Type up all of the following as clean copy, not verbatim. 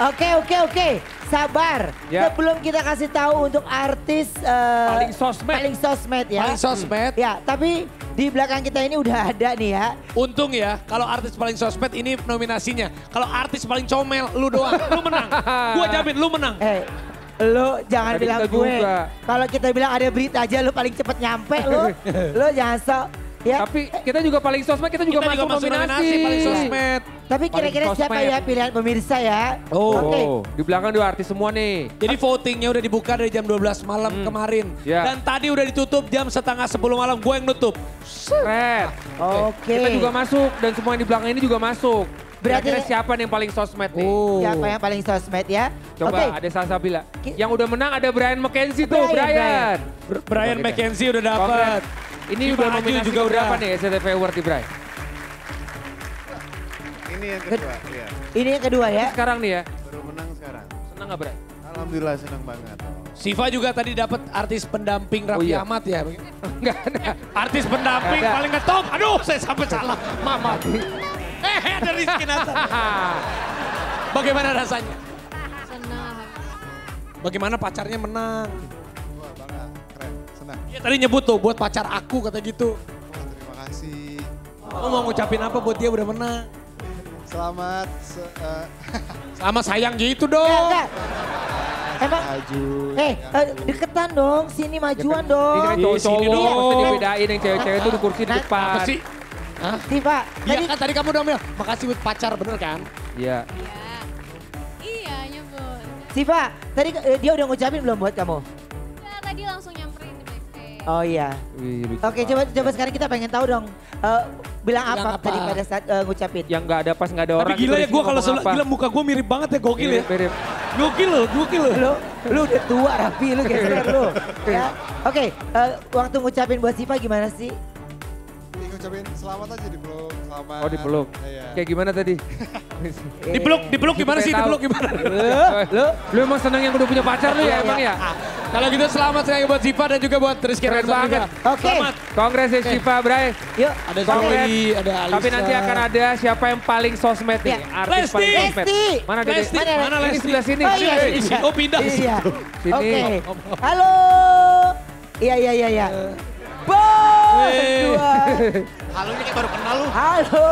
Oke. Sabar. Ya. Sebelum kita kasih tahu untuk artis Paling sosmed ya. Paling sosmed. Ya, tapi di belakang kita ini udah ada nih ya. Untung ya, kalau artis paling sosmed ini nominasinya. Kalau artis paling comel, lu doang, lu menang. Gua jamin lu menang. Lu jangan Tadi bilang kita gue. juga. Kalau kita bilang ada berita aja lu paling cepet nyampe lu. Lu jangan sok. Ya. Tapi kita juga paling sosmed, kita juga masuk nominasi. paling sosmed. Tapi kira-kira paling siapa sosmed. ya pilihan pemirsa ya? Oh, Oke. di belakang dua artis semua nih. Jadi votingnya udah dibuka dari jam 12 malam kemarin. Ya. Dan tadi udah ditutup jam setengah 10 malam, gue yang nutup. Keren. Oke. Kita juga masuk dan semua yang di belakang ini juga masuk. Berarti- Kira-kira siapa nih yang paling sosmed nih? Siapa yang paling sosmed ya? Coba Oke. ada Salsabila. Yang udah menang ada Brian McKenzie tuh, Brian. Brian McKenzie udah dapet. Kongres. Ini Siva udah Aju nominasi juga berapa udah. nih SCTV Award di Brian? Ini yang kedua, iya. Ini yang kedua ya. Sekarang nih ya, Baru menang sekarang. senang gak Brian? Alhamdulillah senang banget. Siva juga tadi dapat artis pendamping Raffi iya. Ahmad ya. Enggak ada. Artis pendamping Ada. paling ngetop. Aduh, saya sampai salah. Mama. Ada Rizky Nathan. Bagaimana rasanya? Senang. Bagaimana pacarnya menang? Wah bangga, keren, senang. Dia tadi nyebut tuh buat pacar aku kata gitu. Oh, terima kasih. Kamu mau ngucapin apa buat dia udah menang? Selamat Sama sayang gitu Ya, dong. enggak. Emang, maju. deketan dong, sini majuan dong. Ini kan Di sini cowok-cowok, dong. maksudnya dibedain yang cewek-cewek itu di kursi di Nah, depan. Apa sih? Hah? Siva, Iya tadi kan tadi kamu udah bilang makasih buat pacar bener kan? Iya. Iya. Iya nyebut. Siva, tadi dia udah ngucapin belum buat kamu? Ya tadi langsung nyamperin di backstage. Oh iya. Wih, lucu Oke, banget. coba sekarang kita pengen tahu dong. Bilang Bilang apa apa? tadi pada saat ngucapin? Yang nggak ada pas nggak ada orang. Tapi gila gitu, ya gue Rizky kalau ngomong apa? gila muka gue mirip banget ya gokil ya. Mirip. Gokil loh. Lu udah tua Rapi, lu geser lu. Ya. Oke, waktu ngucapin buat Siva gimana sih? Ini ngucapin selamat aja di peluk. Selamat. Oh dipeluk. Iya. Kayak gimana tadi? Dipeluk gimana sih? Supaya Dipeluk tahu. gimana? Lu emang seneng yang udah punya pacar lu ya emang ya? Kalau gitu selamat sekali buat Siva dan juga buat Rizky Keren Nathan banget. juga. Oke. Selamat. Kongres ya Siva, Bray. Yuk. Ada Kongres. Zoe, ada Alisa. Tapi nanti akan ada siapa yang paling sosmed nih. Ya. Artis Lesti. paling sosmed. Lesti. Mana Dede? Lesti. Mana Ini Lesti? sebelah sini. Oh iya, Di sini. Oh pindah. Iya. Sini. Oke. Halo. Iya. Bos, Weh. dua. Halo ini kayak baru kenal lu. Halo.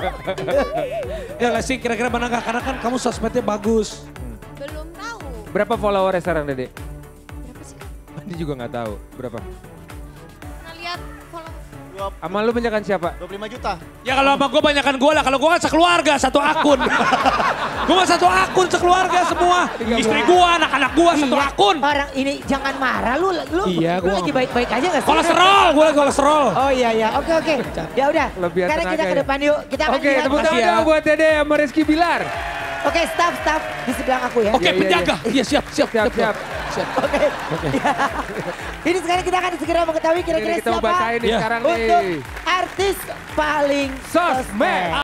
Ya gak sih kira-kira mana gak? Karena kan kamu sosmednya bagus. Belum tahu. Berapa followernya sekarang Dede? Berapa sih? Dia juga nggak tahu. Berapa? Pernah lihat follow. Sama lu banyakan siapa? 25 juta. Ya kalau sama gue banyakan gue lah. Kalau gue kan sekeluarga satu akun. Gue mah satu akun sekeluarga semua. Istri gue, anak-anak gue satu Iya, akun. Orang ini jangan marah lu. Iya, lu gua lagi nggak- baik-baik aja gak sih? Kolesterol, gue lagi kolesterol. Oh iya. Oke. Ya udah. Kelebihan Sekarang kita tenaga ke ya. depan yuk. Kita akan Oke, lihat. tepuk tangan Makasih ya. dong buat Dede sama Rizky Bilar. Oke, staff di sebelah aku ya. Oke, Iya, iya, penjaga. Iya siap. Siap. Oke. Ya. Ini sekarang kita akan segera mengetahui Ini kira-kira kita mau siapa bacain nih Iya. sekarang untuk nih. artis paling Sosmed.